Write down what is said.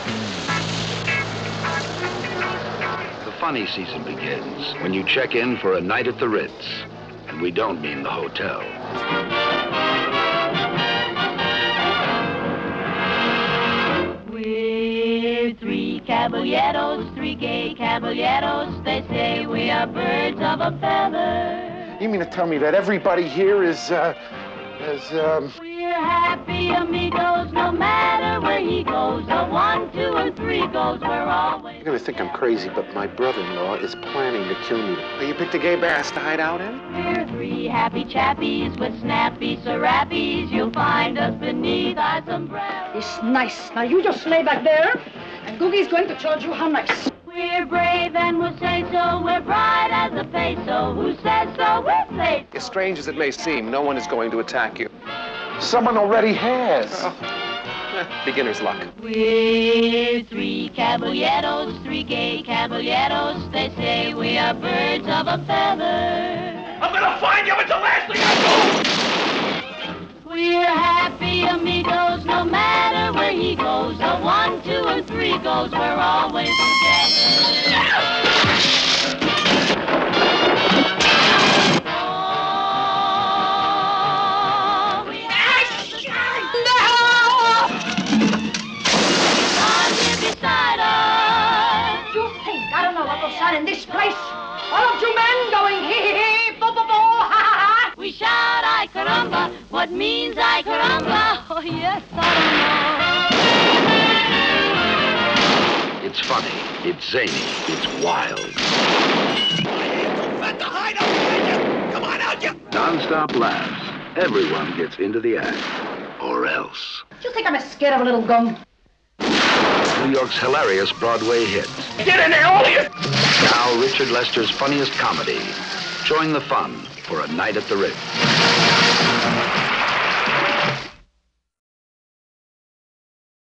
The funny season begins when you check in for a night at the Ritz. And we don't mean the hotel. We're three caballeros, three gay caballeros. They say we are birds of a feather. You mean to tell me that everybody here is We're happy amigos, no matter where he goes. A 1, 2, and 3 goes, we're always... You're gonna think I'm crazy, but my brother-in-law is planning to kill me. You picked a gay bass to hide out in? We're three happy chappies with snappy serappies. You'll find us beneath our umbrella. It's nice. Now you just lay back there, and Googie's going to charge you how nice. We're brave and we'll say so. We're bright as a peso. Who says so? We'll say so. As strange as it may seem, no one is going to attack you. Someone already has. Beginner's luck. We're three caballeros, three gay caballeros. They say we are birds of a feather. I'm gonna find you! It's the last thing I do! We're happy amigos, no matter where he goes. A 1, 2, and 3 goes, we're always together. In this place, all of you men going hee-hee-hee, bo-bo-bo, ha-ha-ha. We shout, ay caramba, what means ay caramba? Oh, yes, I don't know. It's funny, it's zany, it's wild. Come on out, you! Non-stop laughs. Everyone gets into the act. Or else. You think I'm scared of a little gum? New York's hilarious Broadway hits. Get in there, all of you! Now Richard Lester's funniest comedy. Join the fun for a night at the Ritz.